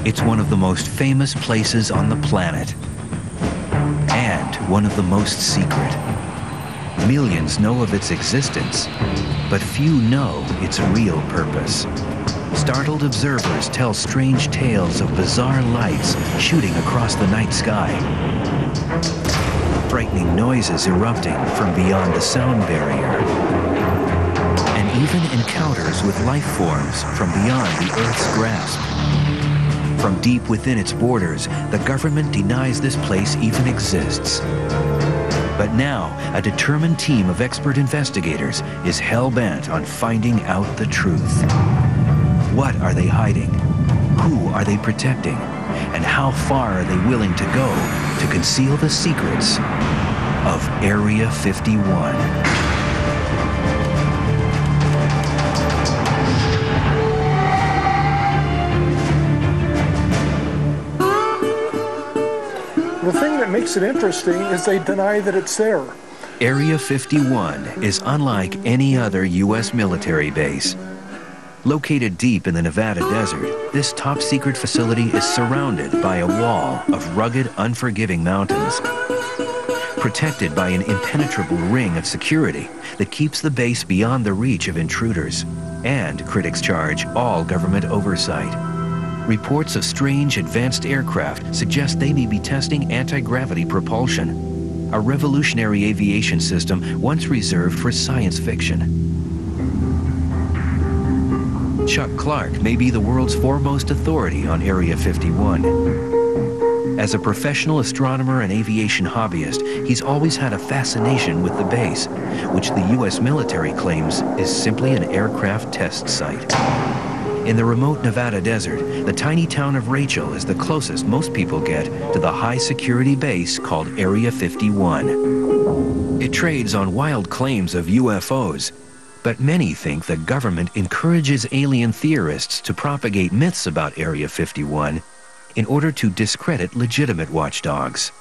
It's one of the most famous places on the planet, and one of the most secret. Millions know of its existence, but few know its real purpose. Startled observers tell strange tales of bizarre lights shooting across the night sky, frightening noises erupting from beyond the sound barrier, and even encounters with life forms from beyond the Earth's grasp. From deep within its borders, the government denies this place even exists. But now, a determined team of expert investigators is hell-bent on finding out the truth. What are they hiding? Who are they protecting? And how far are they willing to go to conceal the secrets of Area 51? The thing that makes it interesting is they deny that it's there. Area 51 is unlike any other U.S. military base. Located deep in the Nevada desert, this top-secret facility is surrounded by a wall of rugged, unforgiving mountains, protected by an impenetrable ring of security that keeps the base beyond the reach of intruders, and, critics charge, all government oversight. Reports of strange advanced aircraft suggest they may be testing anti-gravity propulsion, a revolutionary aviation system once reserved for science fiction. Chuck Clark may be the world's foremost authority on Area 51. As a professional astronomer and aviation hobbyist, he's always had a fascination with the base, which the U.S. military claims is simply an aircraft test site. In the remote Nevada desert, the tiny town of Rachel is the closest most people get to the high-security base called Area 51. It trades on wild claims of UFOs, but many think the government encourages alien theorists to propagate myths about Area 51 in order to discredit legitimate watchdogs.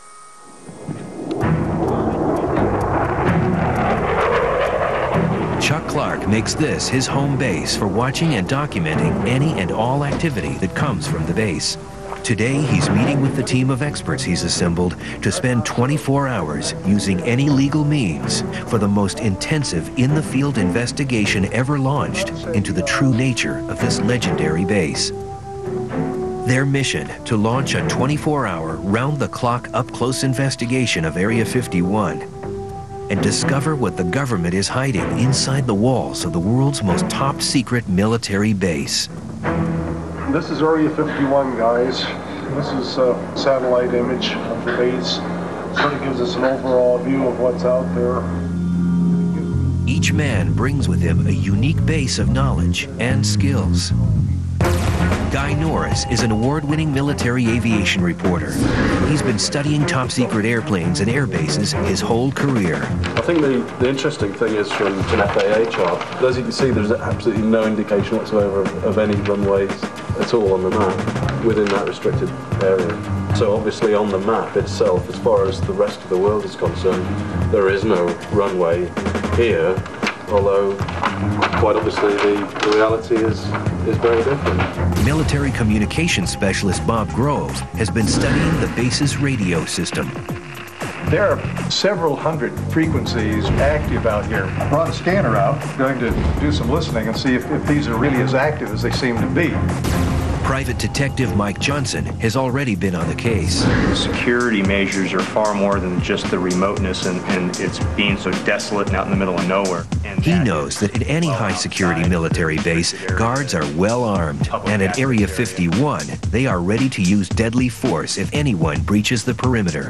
Chuck Clark makes this his home base for watching and documenting any and all activity that comes from the base. Today, he's meeting with the team of experts he's assembled to spend 24 hours using any legal means for the most intensive in-the-field investigation ever launched into the true nature of this legendary base. Their mission, to launch a 24-hour, round-the-clock, up-close investigation of Area 51 and discover what the government is hiding inside the walls of the world's most top-secret military base. This is Area 51, guys. This is a satellite image of the base. Sort of gives us an overall view of what's out there. Each man brings with him a unique base of knowledge and skills. Guy Norris is an award-winning military aviation reporter. He's been studying top-secret airplanes and air bases his whole career. I think the interesting thing is from an FAA chart, as you can see, there's absolutely no indication whatsoever of any runways at all on the map within that restricted area. So obviously on the map itself, as far as the rest of the world is concerned, there is no runway here, although quite obviously the reality is very different. Military communications specialist Bob Grove has been studying the base's radio system. There are several hundred frequencies active out here. I brought a scanner out, going to do some listening and see if these are really as active as they seem to be. Private Detective Mike Johnson has already been on the case. The security measures are far more than just the remoteness and it's being so desolate and out in the middle of nowhere. He knows that at any high-security military base, guards are well armed, and at Area 51, they are ready to use deadly force if anyone breaches the perimeter.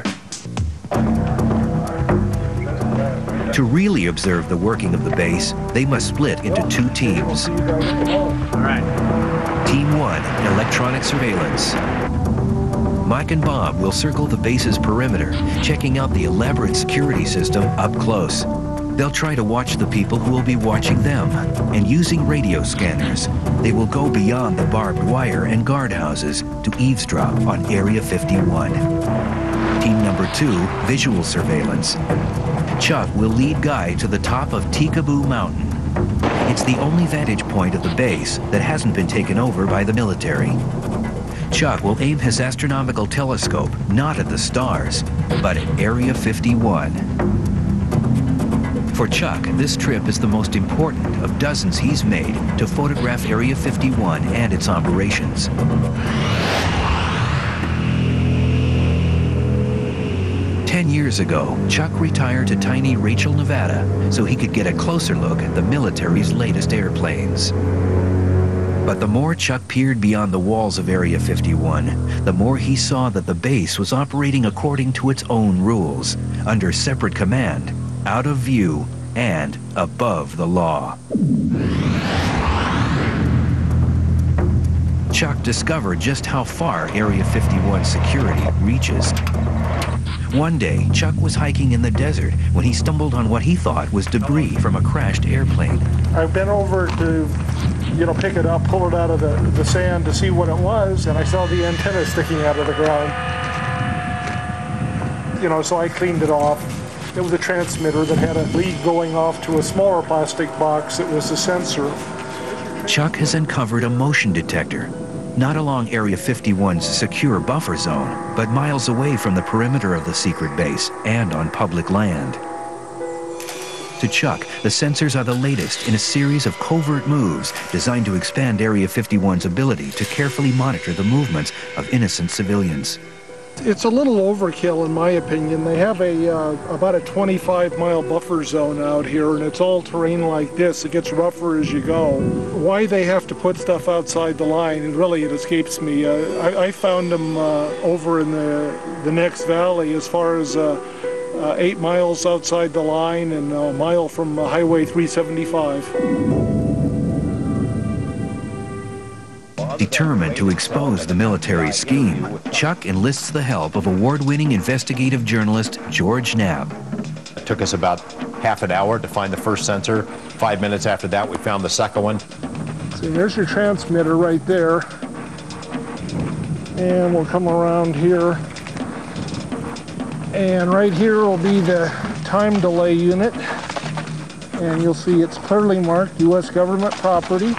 To really observe the working of the base, they must split into two teams. All right. Team 1, electronic surveillance. Mike and Bob will circle the base's perimeter, checking out the elaborate security system up close. They'll try to watch the people who will be watching them, and using radio scanners, they will go beyond the barbed wire and guardhouses to eavesdrop on Area 51. Team number 2, visual surveillance. Chuck will lead Guy to the top of Tikaboo Mountain. It's the only vantage point of the base that hasn't been taken over by the military. Chuck will aim his astronomical telescope not at the stars, but at Area 51. For Chuck, this trip is the most important of dozens he's made to photograph Area 51 and its operations. Ten years ago, Chuck retired to tiny Rachel, Nevada, so he could get a closer look at the military's latest airplanes. But the more Chuck peered beyond the walls of Area 51, the more he saw that the base was operating according to its own rules, under separate command, out of view, and above the law. Chuck discovered just how far Area 51 security reaches. One day, Chuck was hiking in the desert when he stumbled on what he thought was debris from a crashed airplane. I've been over to, pick it up, pull it out of the sand to see what it was, and I saw the antenna sticking out of the ground. So I cleaned it off. It was a transmitter that had a lead going off to a smaller plastic box that was a sensor. Chuck has uncovered a motion detector, not along Area 51's secure buffer zone, but miles away from the perimeter of the secret base and on public land. To Chuck, the sensors are the latest in a series of covert moves designed to expand Area 51's ability to carefully monitor the movements of innocent civilians. It's a little overkill, in my opinion. They have about a 25-mile buffer zone out here, and it's all terrain like this. It gets rougher as you go. Why they have to put stuff outside the line, it escapes me. I found them over in the next valley, as far as 8 miles outside the line and a mile from Highway 375. Determined to expose the military scheme, Chuck enlists the help of award-winning investigative journalist George Knapp. It took us about half an hour to find the first sensor. 5 minutes after that, we found the second one. See, there's your transmitter right there. And we'll come around here. And right here will be the time delay unit. And you'll see it's clearly marked U.S. government property.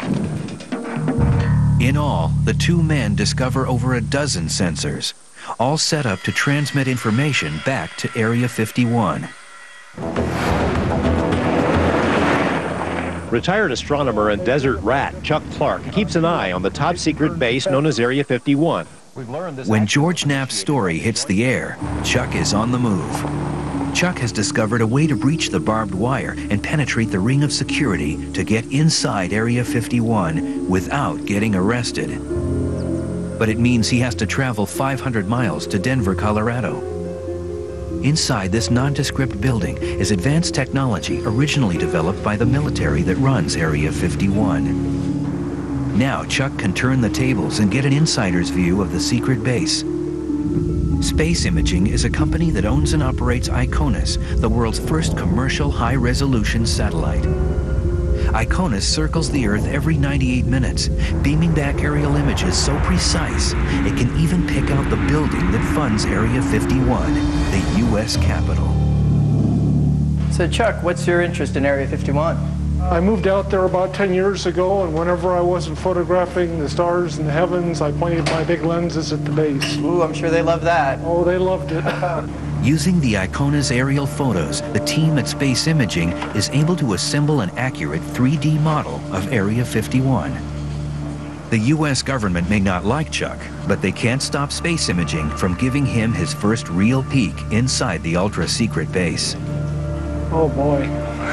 In all, the two men discover over a dozen sensors, all set up to transmit information back to Area 51. Retired astronomer and desert rat Chuck Clark keeps an eye on the top secret base known as Area 51. When George Knapp's story hits the air, Chuck is on the move. Chuck has discovered a way to breach the barbed wire and penetrate the ring of security to get inside Area 51 without getting arrested. But it means he has to travel 500 miles to Denver, Colorado. Inside this nondescript building is advanced technology originally developed by the military that runs Area 51. Now Chuck can turn the tables and get an insider's view of the secret base. Space Imaging is a company that owns and operates Iconus, the world's first commercial high-resolution satellite. Iconus circles the Earth every 98 minutes, beaming back aerial images so precise it can even pick out the building that funds Area 51, the U.S. Capitol. So Chuck, what's your interest in Area 51? I moved out there about 10 years ago, and whenever I wasn't photographing the stars in the heavens, I pointed my big lenses at the base. Ooh, I'm sure they love that. Oh, they loved it. Using the Iconus aerial photos, the team at Space Imaging is able to assemble an accurate 3D model of Area 51. The U.S. government may not like Chuck, but they can't stop Space Imaging from giving him his first real peek inside the ultra-secret base. Oh, boy.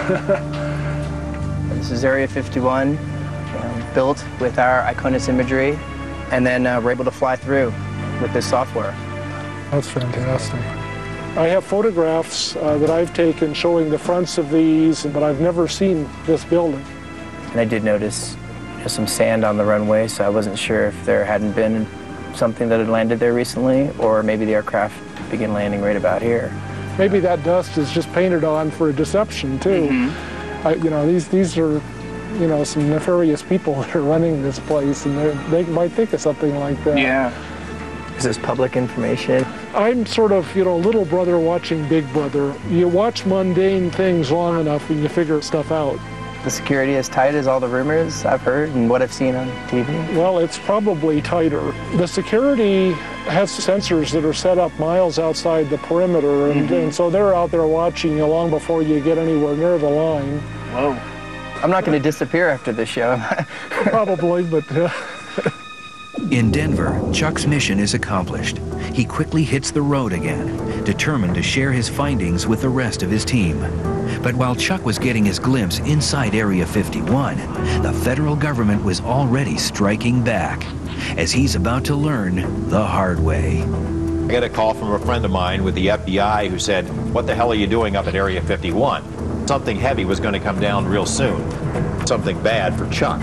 This is Area 51, built with our Iconus imagery, and then we're able to fly through with this software. That's fantastic. I have photographs that I've taken showing the fronts of these, but I've never seen this building. And I did notice some sand on the runway, so I wasn't sure if there hadn't been something that had landed there recently, or maybe the aircraft began landing right about here. Maybe that dust is just painted on for a deception, too. Mm-hmm. These are, some nefarious people that are running this place, and they might think of something like that. Yeah. Is this public information? I'm sort of, little brother watching big brother. You watch mundane things long enough and you figure stuff out. the security as tight as all the rumors I've heard and what I've seen on TV? Well, it's probably tighter. The security has sensors that are set up miles outside the perimeter, and so they're out there watching you long before you get anywhere near the line. Whoa. I'm not going to disappear after this show. Probably, but... In Denver, Chuck's mission is accomplished. He quickly hits the road again, determined to share his findings with the rest of his team. But while Chuck was getting his glimpse inside Area 51, the federal government was already striking back, as he's about to learn the hard way. I got a call from a friend of mine with the FBI who said, "What the hell are you doing up at Area 51? Something heavy was going to come down real soon. Something bad for Chuck."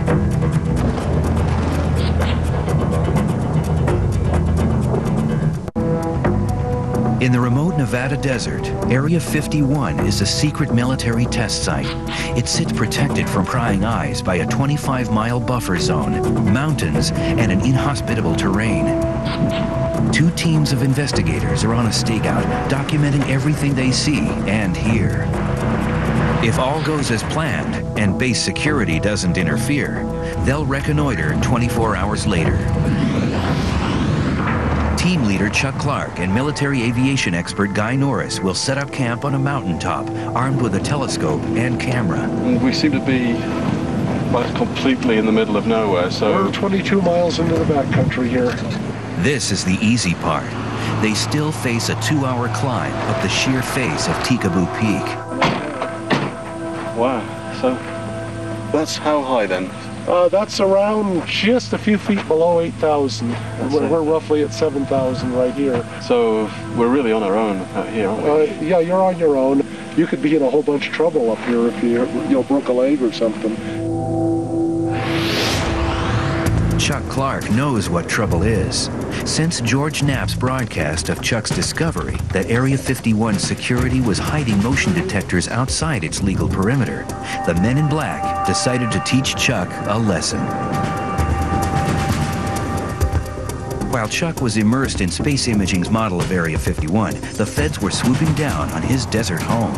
In the remote Nevada desert, Area 51 is a secret military test site. It sits protected from prying eyes by a 25-mile buffer zone, mountains, and an inhospitable terrain. 2 teams of investigators are on a stakeout, documenting everything they see and hear. If all goes as planned, and base security doesn't interfere, they'll reconnoiter 24 hours later. Team leader Chuck Clark and military aviation expert Guy Norris will set up camp on a mountaintop, armed with a telescope and camera. We seem to be completely in the middle of nowhere, so... We're 22 miles into the backcountry here. This is the easy part. They still face a 2-hour climb up the sheer face of Tikaboo Peak. Wow, so that's how high then? That's around just a few feet below 8,000. We're roughly at 7,000 right here. So we're really on our own out here, aren't we? Yeah, you're on your own. You could be in a whole bunch of trouble up here if you broke a leg or something. Chuck Clark knows what trouble is. Since George Knapp's broadcast of Chuck's discovery that Area 51 security was hiding motion detectors outside its legal perimeter, the men in black decided to teach Chuck a lesson. While Chuck was immersed in space imaging's model of Area 51, the feds were swooping down on his desert home.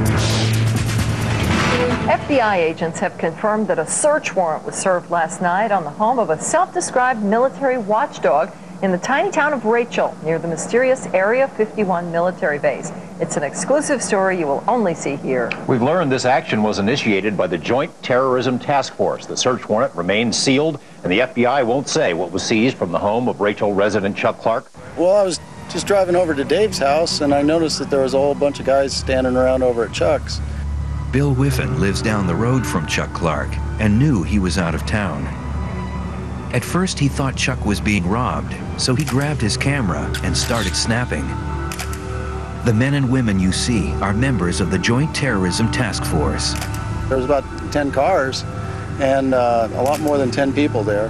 FBI agents have confirmed that a search warrant was served last night on the home of a self-described military watchdog in the tiny town of Rachel, near the mysterious Area 51 military base. It's an exclusive story you will only see here. We've learned this action was initiated by the Joint Terrorism Task Force. The search warrant remains sealed, and the FBI won't say what was seized from the home of Rachel resident Chuck Clark. Well, I was just driving over to Dave's house, and I noticed that there was a whole bunch of guys standing around over at Chuck's. Bill Whiffen lives down the road from Chuck Clark and knew he was out of town. At first, he thought Chuck was being robbed, so he grabbed his camera and started snapping. The men and women you see are members of the Joint Terrorism Task Force. There was about 10 cars and a lot more than 10 people there.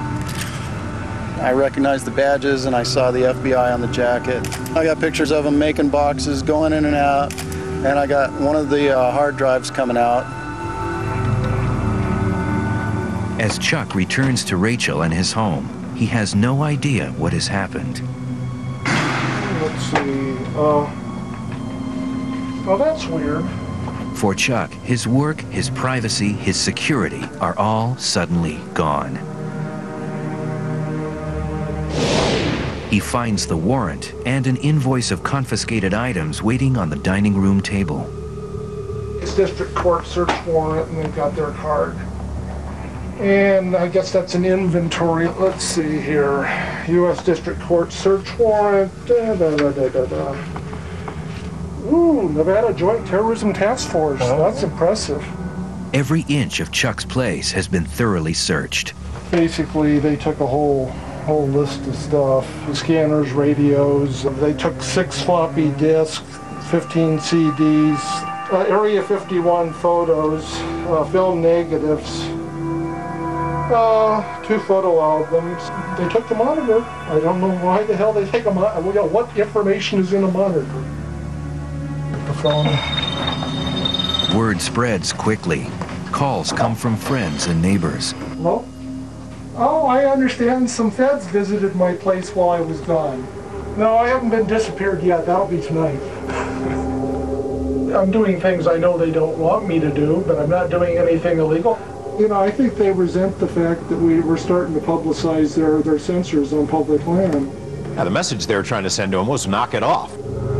I recognized the badges and I saw the FBI on the jacket. I got pictures of them making boxes, going in and out, and I got one of the hard drives coming out. As Chuck returns to Rachel and his home, he has no idea what has happened. Let's see. Oh, that's weird. For Chuck, his work, his privacy, his security are all suddenly gone. He finds the warrant and an invoice of confiscated items waiting on the dining room table. It's district court search warrant, and they've got their card. And I guess that's an inventory. Let's see here. U.S. District Court search warrant. Ooh, Nevada Joint Terrorism Task Force. That's impressive. Every inch of Chuck's place has been thoroughly searched. Basically, they took a whole list of stuff. Scanners, radios. They took 6 floppy disks, 15 CDs, Area 51 photos, film negatives. 2 photo albums. They took the monitor. I don't know why the hell they take a monitor. What information is in a monitor? The phone. Word spreads quickly. Calls come from friends and neighbors. Hello? Oh, I understand some feds visited my place while I was gone. No, I haven't been disappeared yet. That'll be tonight. I'm doing things I know they don't want me to do, but I'm not doing anything illegal. You know, I think they resent the fact that we're starting to publicize their sensors on public land. Now, the message they were trying to send to him was knock it off.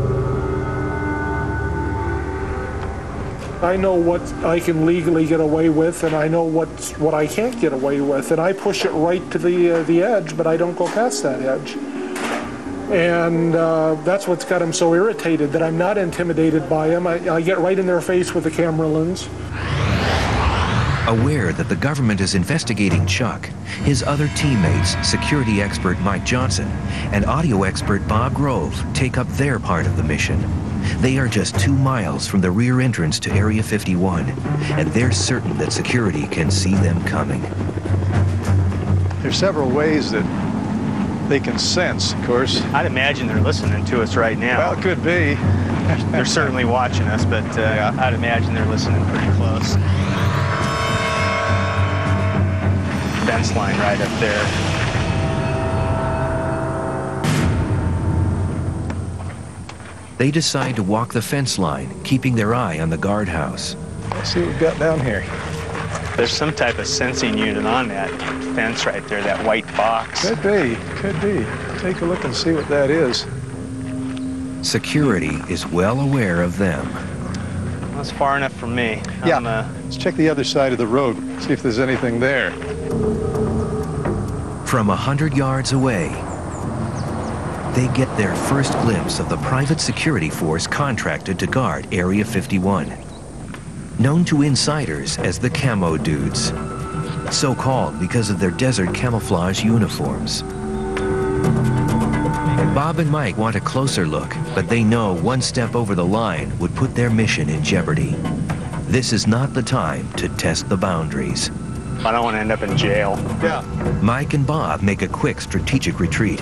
I know what I can legally get away with, and I know what I can't get away with, and I push it right to the edge, but I don't go past that edge. And that's what's got him so irritated, that I'm not intimidated by him. I get right in their face with the camera lens. Aware that the government is investigating Chuck, his other teammates, security expert Mike Johnson and audio expert Bob Grove, take up their part of the mission. They are just 2 miles from the rear entrance to Area 51, and they're certain that security can see them coming. There's several ways that they can sense, of course. I'd imagine they're listening to us right now. Well, it could be. They're certainly watching us, but I'd imagine they're listening pretty close. Fence line right up there. They decide to walk the fence line, keeping their eye on the guardhouse. Let's see what we've got down here. There's some type of sensing unit on that fence right there, that white box. Could be, could be. Take a look and see what that is. Security is well aware of them. That's far enough from me. Yeah, let's check the other side of the road, see if there's anything there. From 100 yards away, they get their first glimpse of the private security force contracted to guard Area 51. Known to insiders as the Camo Dudes. So called because of their desert camouflage uniforms. Bob and Mike want a closer look, but they know one step over the line would put their mission in jeopardy. This is not the time to test the boundaries. I don't want to end up in jail. Yeah. Mike and Bob make a quick strategic retreat.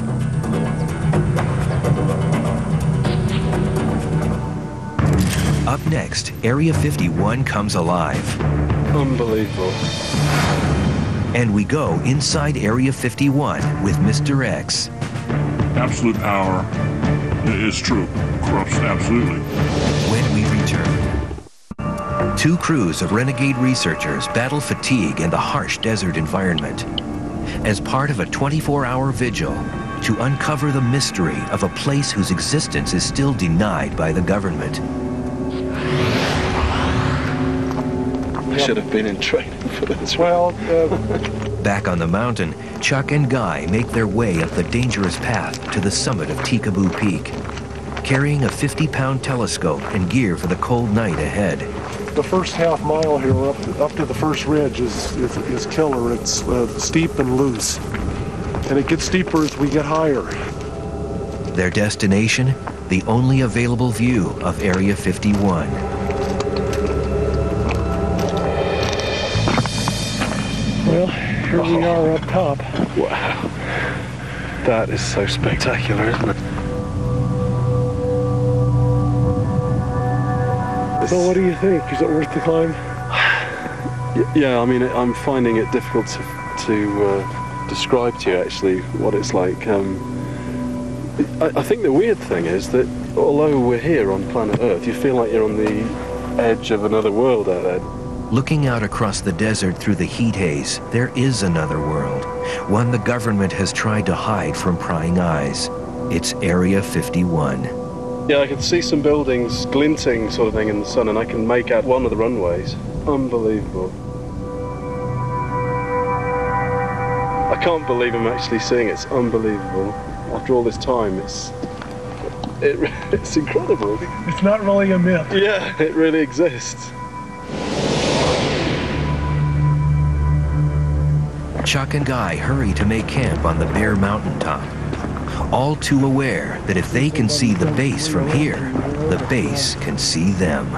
Up next, Area 51 comes alive. Unbelievable. And we go inside Area 51 with Mr. X. Absolute power is true. Corruption, absolutely. When we return. 2 crews of renegade researchers battle fatigue in the harsh desert environment. As part of a 24-hour vigil to uncover the mystery of a place whose existence is still denied by the government. I should have been in training for this. Well, Back on the mountain, Chuck and Guy make their way up the dangerous path to the summit of Tikaboo Peak, carrying a 50-pound telescope and gear for the cold night ahead. the first half mile here up to the first ridge is killer. It's steep and loose. And it gets steeper as we get higher. Their destination, the only available view of Area 51. Well, here we are up top. Wow. That is so spectacular, isn't it? So what do you think? Is it worth the climb? Yeah, I mean, I'm finding it difficult to describe to you, actually, what it's like. I think the weird thing is that although we're here on planet Earth, you feel like you're on the edge of another world out there. Looking out across the desert through the heat haze, there is another world, one the government has tried to hide from prying eyes. It's Area 51. Yeah, I can see some buildings glinting sort of thing in the sun, and I can make out one of the runways. Unbelievable. I can't believe I'm actually seeing it. It's unbelievable. After all this time, it's incredible. It's not really a myth. Yeah, it really exists. Chuck and Guy hurry to make camp on the bare mountaintop, all too aware that if they can see the base from here, the base can see them.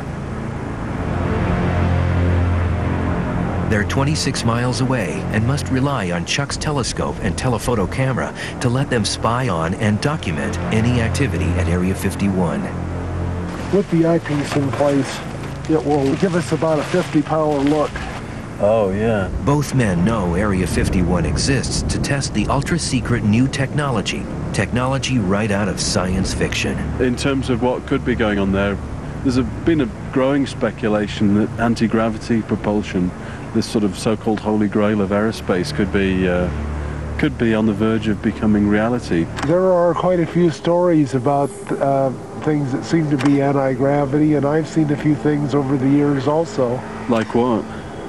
They're 26 miles away and must rely on Chuck's telescope and telephoto camera to let them spy on and document any activity at Area 51. With the eyepiece in place, it will give us about a 50-power look. Oh, yeah. Both men know Area 51 exists to test the ultra-secret new technology right out of science fiction. In terms of what could be going on there, There's been a growing speculation that anti-gravity propulsion, this sort of so-called holy grail of aerospace, could be on the verge of becoming reality. There are quite a few stories about things that seem to be anti-gravity, and I've seen a few things over the years also. Like what?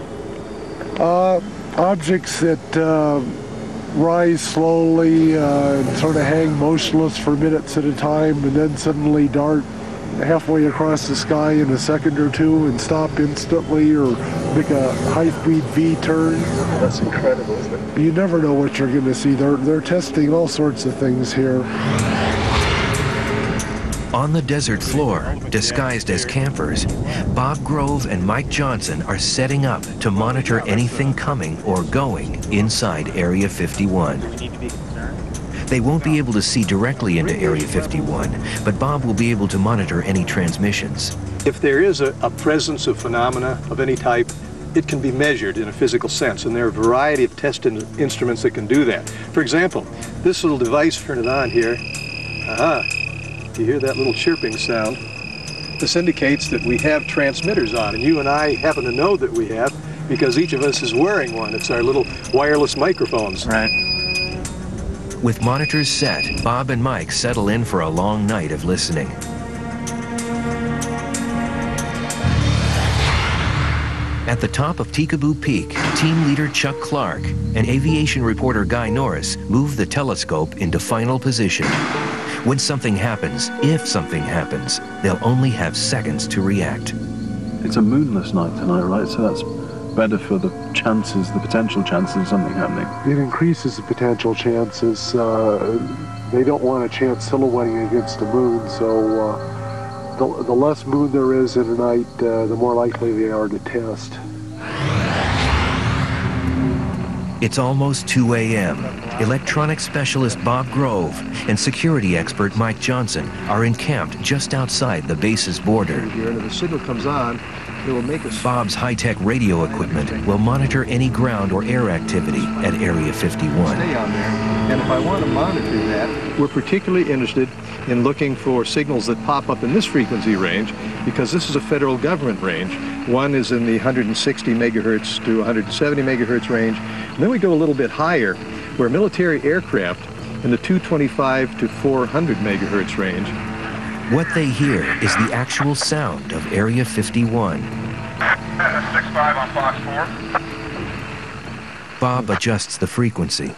Objects that rise slowly and sort of hang motionless for minutes at a time and then suddenly dart halfway across the sky in a second or two and stop instantly, or make a high-speed V-turn. That's incredible, isn't it? You never know what you're going to see. They're testing all sorts of things here. On the desert floor, disguised as campers, Bob Grove and Mike Johnson are setting up to monitor anything coming or going inside Area 51. They won't be able to see directly into Area 51, but Bob will be able to monitor any transmissions. If there is a presence of phenomena of any type, it can be measured in a physical sense, and there are a variety of test instruments that can do that. For example, this little device, turn it on here. You hear that little chirping sound? This indicates that we have transmitters on, and you and I happen to know that we have because each of us is wearing one. It's our little wireless microphones. Right. With monitors set, Bob and Mike settle in for a long night of listening. At the top of Tikaboo Peak, team leader Chuck Clark and aviation reporter Guy Norris move the telescope into final position. When something happens, if something happens, they'll only have seconds to react. It's a moonless night tonight, right? So that's better for the chances, the potential chances of something happening. It increases the potential chances. They don't want a chance silhouetting against the moon, so the less moon there is in a night, the more likely they are to test. It's almost 2 a.m. Electronics specialist Bob Grove and security expert Mike Johnson are encamped just outside the base's border. Here, and if the signal comes on, it will make us... Bob's high-tech radio equipment will monitor any ground or air activity at Area 51. Stay on there, and if I want to monitor that, we're particularly interested in looking for signals that pop up in this frequency range, because this is a federal government range. One is in the 160 megahertz to 170 megahertz range, and then we go a little bit higher, where military aircraft in the 225 to 400 megahertz range. What they hear is the actual sound of Area 51. 6-5 on Fox 4. Bob adjusts the frequency.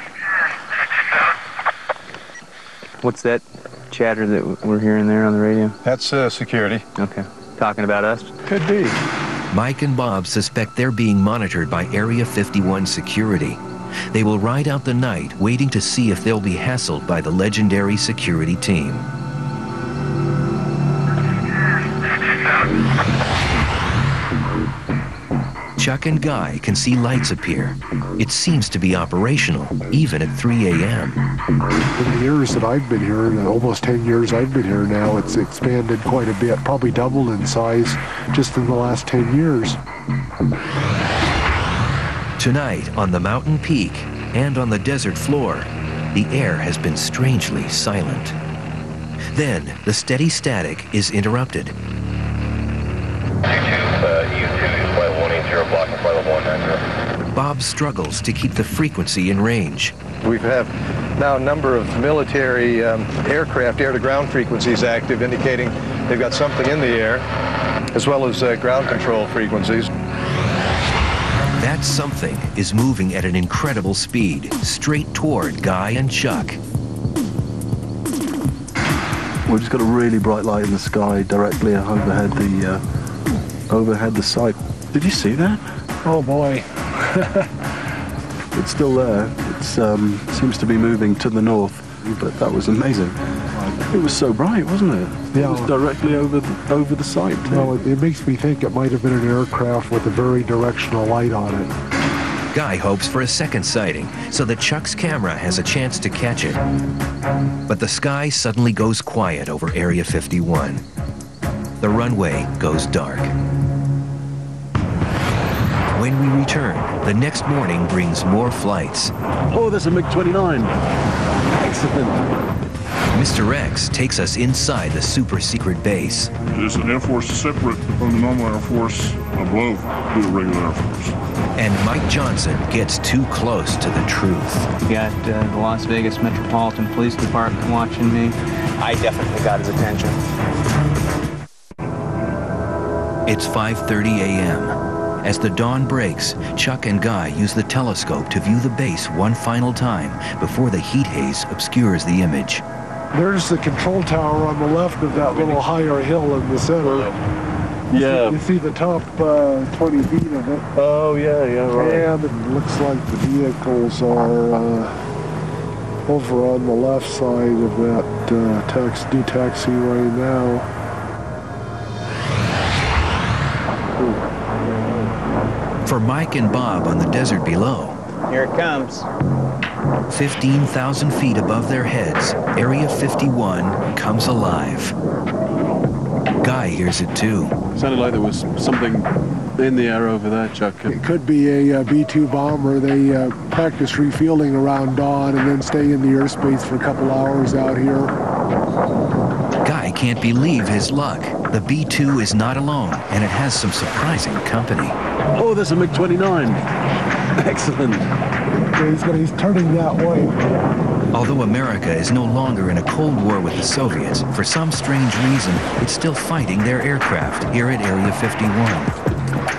What's that chatter that we're hearing there on the radio? That's security. Okay. Talking about us? Could be. Mike and Bob suspect they're being monitored by Area 51 security. They will ride out the night waiting to see if they'll be hassled by the legendary security team. Chuck and Guy can see lights appear. It seems to be operational, even at 3 a.m. In the years that I've been here, almost 10 years I've been here now, it's expanded quite a bit, probably doubled in size just in the last 10 years. Tonight, on the mountain peak and on the desert floor, the air has been strangely silent. Then, the steady static is interrupted. Bob struggles to keep the frequency in range. We have now a number of military aircraft air-to-ground frequencies active, indicating they've got something in the air, as well as ground control frequencies. That something is moving at an incredible speed, straight toward Guy and Chuck. We've just got a really bright light in the sky directly overhead the site. Did you see that? Oh boy. It's still there. It seems to be moving to the north, but that was amazing. It was so bright, wasn't it? Yeah. It was directly over the site. Well, it makes me think it might have been an aircraft with a very directional light on it. Guy hopes for a second sighting so that Chuck's camera has a chance to catch it. But the sky suddenly goes quiet over Area 51. The runway goes dark. When we return, the next morning brings more flights. Oh, there's a MiG-29. Excellent. Mr. X takes us inside the super secret base. It's an Air Force separate from the normal Air Force above the regular Air Force. And Mike Johnson gets too close to the truth. We got the Las Vegas Metropolitan Police Department watching me. I definitely got his attention. It's 5:30 a.m. As the dawn breaks, Chuck and Guy use the telescope to view the base one final time before the heat haze obscures the image. There's the control tower on the left of that little higher hill in the center. Yeah. You see the top 20 feet of it. Oh, yeah, right. And it looks like the vehicles are over on the left side of that new taxiway now. For Mike and Bob on the desert below, Here it comes. 15,000 feet above their heads, Area 51 comes alive. Guy hears it too. Sounded like there was something in the air over there, Chuck. It could be a B-2 bomber. They practice refueling around dawn and then stay in the airspace for a couple hours out here. Guy can't believe his luck. The B-2 is not alone, and it has some surprising company. Oh, there's a MiG-29. Excellent. He's turning that way. Although America is no longer in a Cold War with the Soviets, for some strange reason, it's still fighting their aircraft here at Area 51.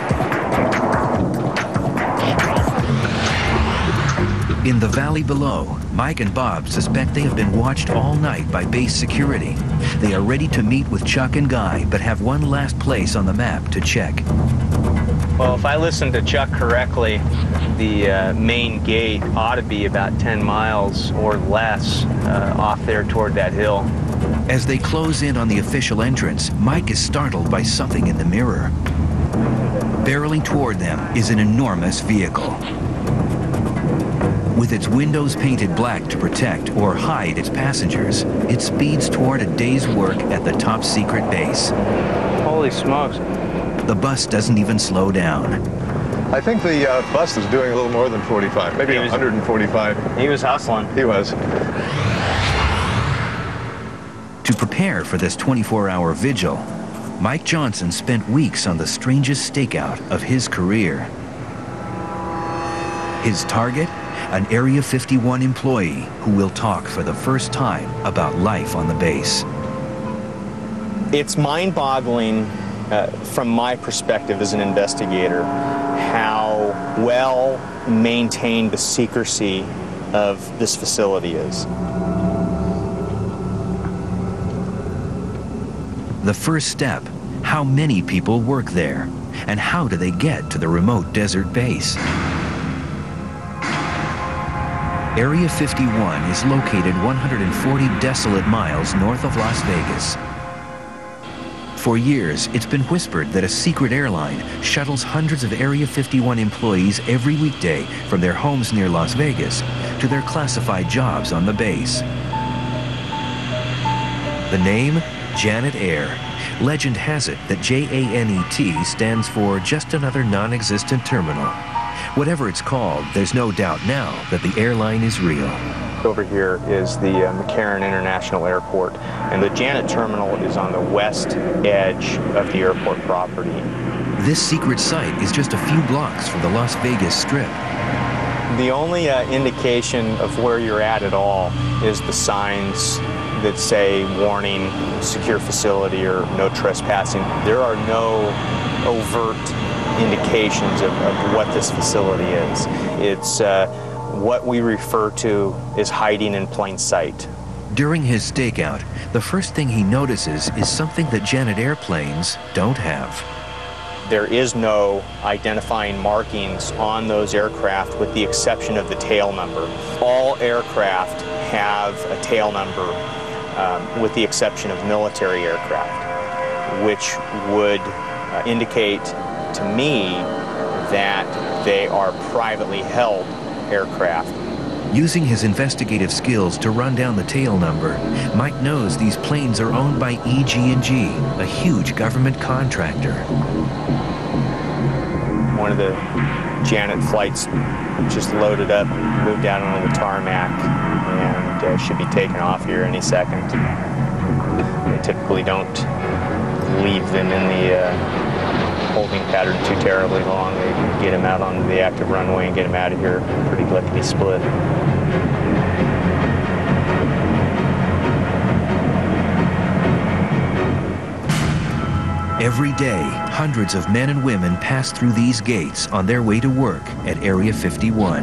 In the valley below, Mike and Bob suspect they have been watched all night by base security. They are ready to meet with Chuck and Guy, but have one last place on the map to check. Well, if I listened to Chuck correctly, the main gate ought to be about 10 miles or less off there toward that hill. As they close in on the official entrance, Mike is startled by something in the mirror. Barreling toward them is an enormous vehicle. With its windows painted black to protect or hide its passengers, it speeds toward a day's work at the top secret base. Holy smokes. The bus doesn't even slow down. I think the bus is doing a little more than 45, maybe 145. He was hustling. He was. To prepare for this 24-hour vigil, Mike Johnson spent weeks on the strangest stakeout of his career. His target? An Area 51 employee who will talk for the first time about life on the base. It's mind-boggling from my perspective as an investigator how well maintained the secrecy of this facility is. The first step, how many people work there, and how do they get to the remote desert base? Area 51 is located 140 desolate miles north of Las Vegas. For years, it's been whispered that a secret airline shuttles hundreds of Area 51 employees every weekday from their homes near Las Vegas to their classified jobs on the base. The name? Janet Air. Legend has it that JANET stands for just another non-existent terminal. Whatever it's called, there's no doubt now that the airline is real. Over here is the McCarran International Airport, and the Janet Terminal is on the west edge of the airport property. This secret site is just a few blocks from the Las Vegas Strip. The only indication of where you're at all is the signs that say warning, secure facility, or no trespassing. There are no overt indications of what this facility is. It's what we refer to as hiding in plain sight. During his stakeout, the first thing he notices is something that Janet airplanes don't have. There is no identifying markings on those aircraft with the exception of the tail number. All aircraft have a tail number with the exception of military aircraft, which would indicate to me that they are privately held aircraft. Using his investigative skills to run down the tail number, Mike knows these planes are owned by EG&G, a huge government contractor. One of the Janet flights just loaded up, moved out onto the tarmac, and should be taking off here any second. They typically don't leave them in the holding pattern too terribly long. They get him out onto the active runway and get him out of here pretty lickety-split. Every day, hundreds of men and women pass through these gates on their way to work at Area 51.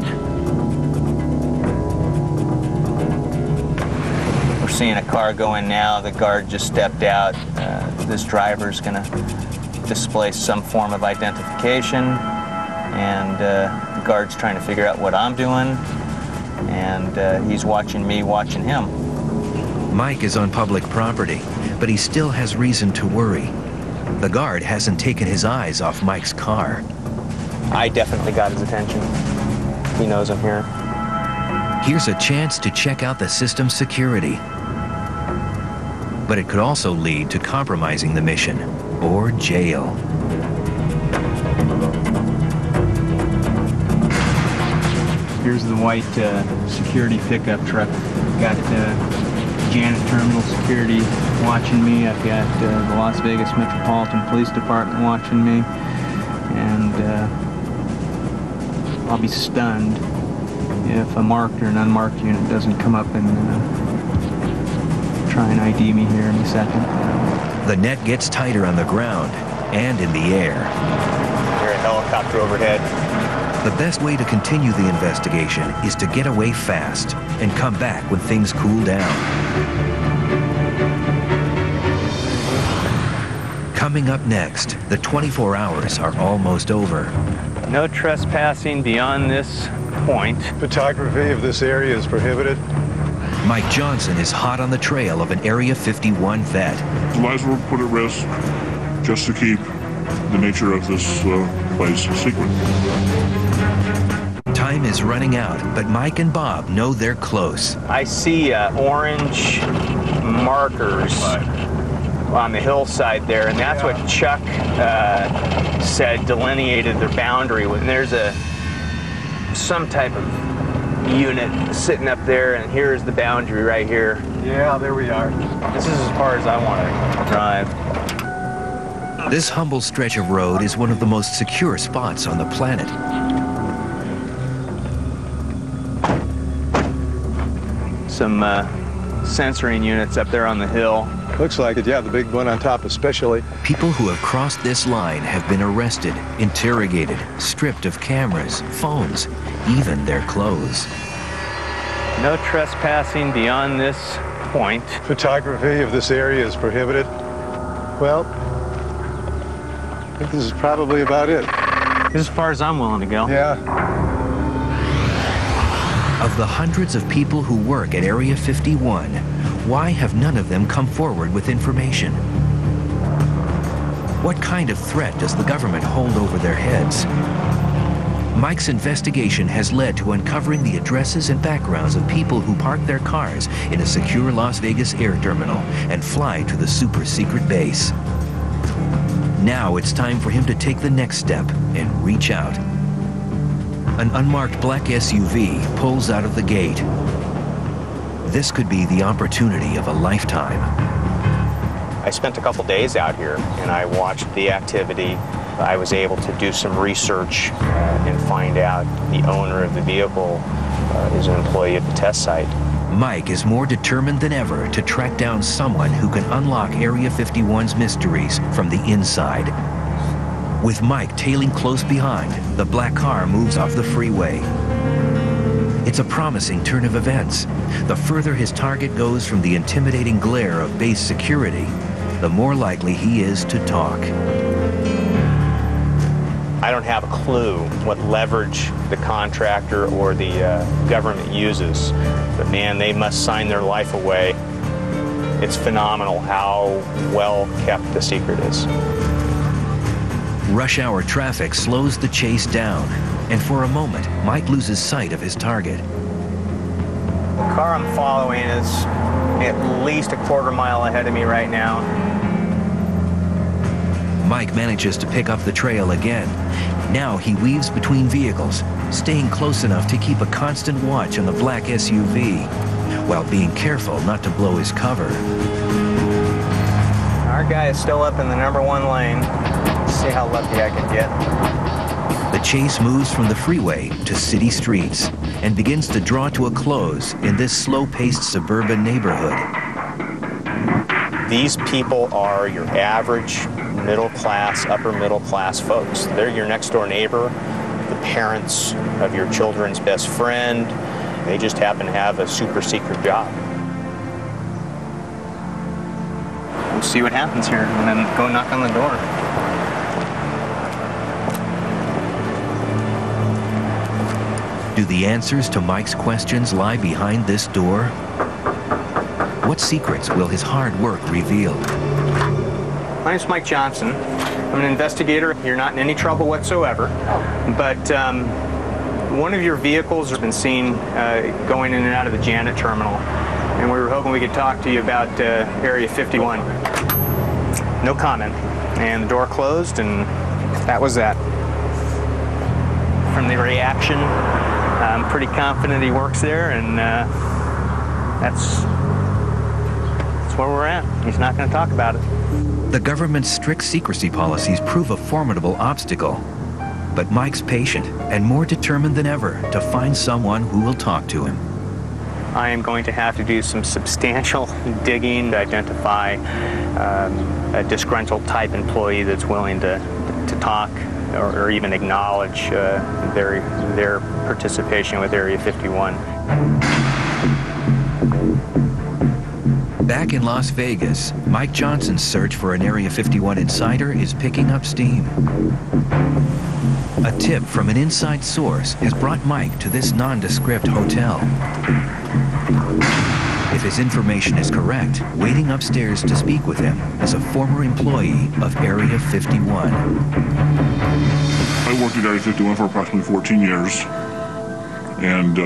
We're seeing a car go in now. The guard just stepped out. This driver's going to display some form of identification, and the guard's trying to figure out what I'm doing, and he's watching me, watching him. Mike is on public property, but he still has reason to worry. The guard hasn't taken his eyes off Mike's car. I definitely got his attention. He knows I'm here. Here's a chance to check out the system's security. But it could also lead to compromising the mission or jail. Here's the white security pickup truck. Got Janet Terminal Security watching me. I've got the Las Vegas Metropolitan Police Department watching me. And I'll be stunned if a marked or an unmarked unit doesn't come up and try and ID me here in a second. The net gets tighter on the ground and in the air. Hear a helicopter overhead. The best way to continue the investigation is to get away fast and come back when things cool down. Coming up next, the 24 hours are almost over. No trespassing beyond this point. Photography of this area is prohibited. Mike Johnson is hot on the trail of an Area 51 vet. The lives were put at risk just to keep the nature of this place a secret. Time is running out, but Mike and Bob know they're close. I see orange markers on the hillside there, and that's what Chuck said delineated their boundary. When there's some type of unit sitting up there, and here's the boundary right here. Yeah, there we are. This is as far as I want to drive. This humble stretch of road is one of the most secure spots on the planet. Some censoring units up there on the hill. Looks like it, yeah, the big one on top especially. People who have crossed this line have been arrested, interrogated, stripped of cameras, phones, even their clothes. No trespassing beyond this point. Photography of this area is prohibited. Well, I think this is probably about it. This is as far as I'm willing to go. Yeah. Of the hundreds of people who work at Area 51, why have none of them come forward with information? What kind of threat does the government hold over their heads? Mike's investigation has led to uncovering the addresses and backgrounds of people who park their cars in a secure Las Vegas air terminal and fly to the super secret base. Now it's time for him to take the next step and reach out. An unmarked black SUV pulls out of the gate. This could be the opportunity of a lifetime. I spent a couple days out here and I watched the activity. I was able to do some research and find out the owner of the vehicle is an employee at the test site. Mike is more determined than ever to track down someone who can unlock Area 51's mysteries from the inside. With Mike tailing close behind, the black car moves off the freeway. It's a promising turn of events. The further his target goes from the intimidating glare of base security, the more likely he is to talk. I don't have a clue what leverage the contractor or the government uses, but man, they must sign their life away. It's phenomenal how well kept the secret is. Rush hour traffic slows the chase down, and for a moment, Mike loses sight of his target. The car I'm following is at least a quarter mile ahead of me right now. Mike manages to pick up the trail again. Now he weaves between vehicles, staying close enough to keep a constant watch on the black SUV. while being careful not to blow his cover. Our guy is still up in the #1 lane. Let's see how lucky I can get. The chase moves from the freeway to city streets and begins to draw to a close in this slow-paced suburban neighborhood. These people are your average middle-class, upper-middle-class folks. They're your next-door neighbor, the parents of your children's best friend. They just happen to have a super-secret job. We'll see what happens here, and then go knock on the door. Do the answers to Mike's questions lie behind this door? What secrets will his hard work reveal? My name's Mike Johnson. I'm an investigator. You're not in any trouble whatsoever. But one of your vehicles has been seen going in and out of the Janet terminal. And we were hoping we could talk to you about Area 51. No comment. And the door closed, and that was that. From the reaction, I'm pretty confident he works there, and that's where we're at. He's not going to talk about it. The government's strict secrecy policies prove a formidable obstacle. But Mike's patient and more determined than ever to find someone who will talk to him. I am going to have to do some substantial digging to identify a disgruntled type employee that's willing to talk or even acknowledge their participation with Area 51. Back in Las Vegas, Mike Johnson's search for an Area 51 insider is picking up steam. A tip from an inside source has brought Mike to this nondescript hotel. If his information is correct, waiting upstairs to speak with him is a former employee of Area 51. I worked at Area 51 for approximately 14 years, and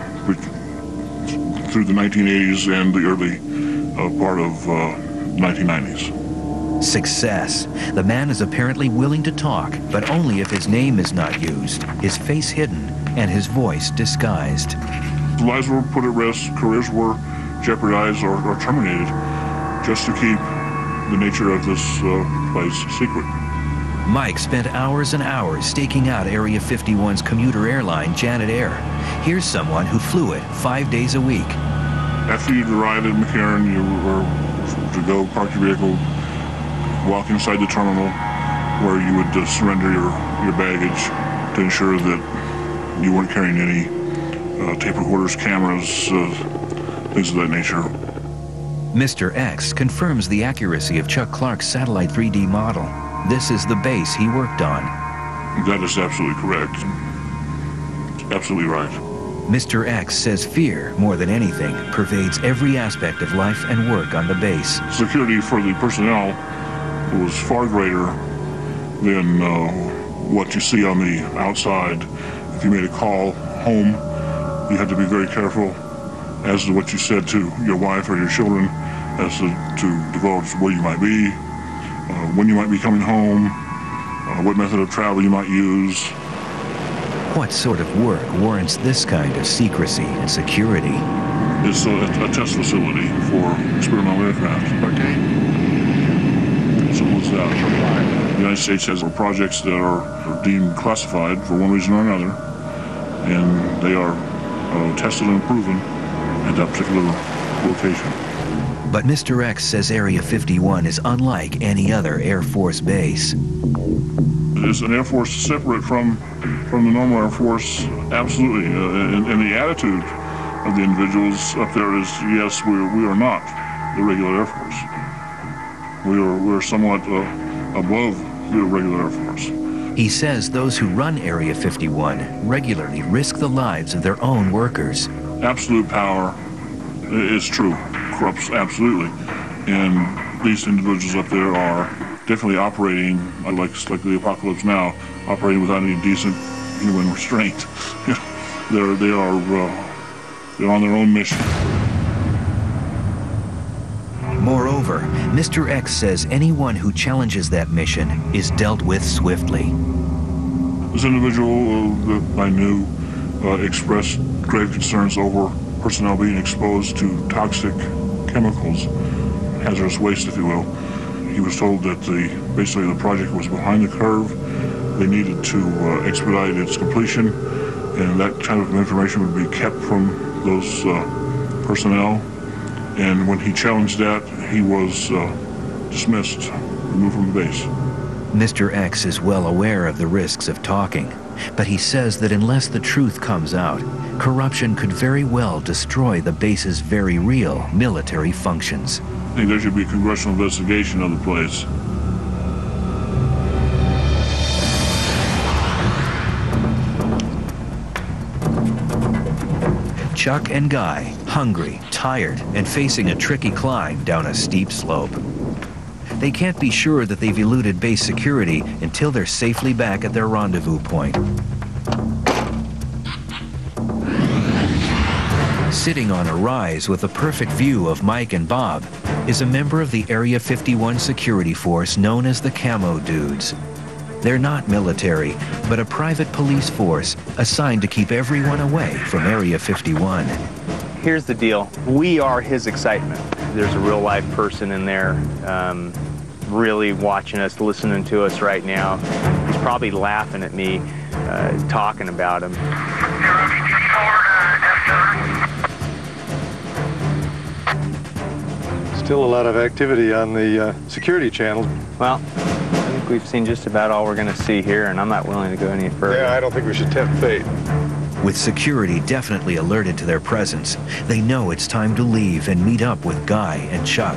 through the 1980s and the early part of 1990s. Success. The man is apparently willing to talk, but only if his name is not used, his face hidden, and his voice disguised. Lives were put at risk, careers were jeopardized or terminated just to keep the nature of this place secret. Mike spent hours and hours staking out Area 51's commuter airline, Janet Air. Here's someone who flew it 5 days a week. After you'd arrived at McCarran, you were to go park your vehicle, walk inside the terminal where you would surrender your baggage to ensure that you weren't carrying any tape recorders, cameras, things of that nature. Mr. X confirms the accuracy of Chuck Clark's satellite 3D model. This is the base he worked on. That is absolutely correct. Absolutely right. Mr. X says fear, more than anything, pervades every aspect of life and work on the base. Security for the personnel was far greater than what you see on the outside. If you made a call home, you had to be very careful as to what you said to your wife or your children, as to divulge where you might be, when you might be coming home, what method of travel you might use. What sort of work warrants this kind of secrecy and security? It's a test facility for experimental aircraft. Okay. Simple as that. The United States has projects that are deemed classified for one reason or another, and they are tested and proven at that particular location. But Mr. X says Area 51 is unlike any other Air Force base. It is an Air Force separate from the normal Air Force, absolutely. And the attitude of the individuals up there is, yes, we are not the regular Air Force. We're somewhat above the regular Air Force. He says those who run Area 51 regularly risk the lives of their own workers. Absolute power is true, corrupts absolutely. And these individuals up there are definitely operating, like the apocalypse now, operating without any decent human restraint. They're on their own mission. Moreover, Mr. X says anyone who challenges that mission is dealt with swiftly. This individual that I knew expressed grave concerns over personnel being exposed to toxic chemicals, hazardous waste, if you will. He was told that basically the project was behind the curve. They needed to expedite its completion, and that kind of information would be kept from those personnel. And when he challenged that, he was dismissed, removed from the base. Mr. X is well aware of the risks of talking, but he says that unless the truth comes out, corruption could very well destroy the base's very real military functions. I think there should be a congressional investigation of the place. Chuck and Guy, hungry, tired, and facing a tricky climb down a steep slope. They can't be sure that they've eluded base security until they're safely back at their rendezvous point. Sitting on a rise with a perfect view of Mike and Bob is a member of the Area 51 security force known as the Camo Dudes. They're not military, but a private police force assigned to keep everyone away from Area 51. Here's the deal. We are his excitement. There's a real live person in there really watching us, listening to us right now. He's probably laughing at me, talking about him. Still a lot of activity on the security channels. Well, I think we've seen just about all we're going to see here, and I'm not willing to go any further. Yeah, I don't think we should tempt fate. With security definitely alerted to their presence, they know it's time to leave and meet up with Guy and Chuck.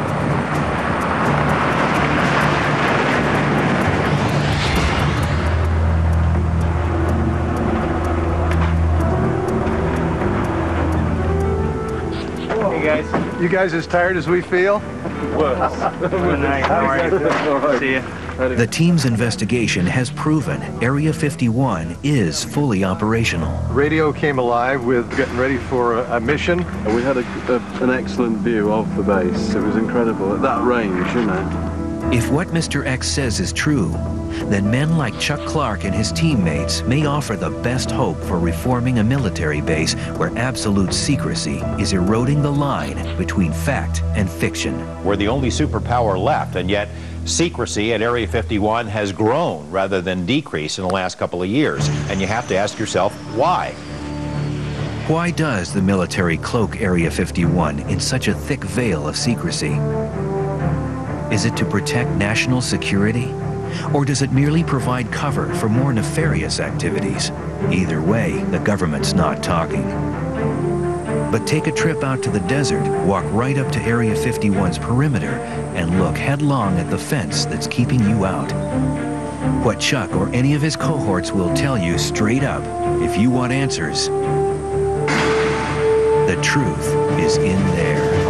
Hey guys. You guys as tired as we feel? Good night. How are you? See ya. The team's investigation has proven Area 51 is fully operational. Radio came alive with getting ready for a mission. We had an excellent view of the base. It was incredible at that range, you know. If what Mr. X says is true, then men like Chuck Clark and his teammates may offer the best hope for reforming a military base where absolute secrecy is eroding the line between fact and fiction. We're the only superpower left, and yet secrecy at Area 51 has grown rather than decreased in the last couple of years. And you have to ask yourself, why? Why does the military cloak Area 51 in such a thick veil of secrecy? Is it to protect national security? Or does it merely provide cover for more nefarious activities? Either way, the government's not talking. But take a trip out to the desert, walk right up to Area 51's perimeter, and look headlong at the fence that's keeping you out. What Chuck or any of his cohorts will tell you straight up, if you want answers, the truth is in there.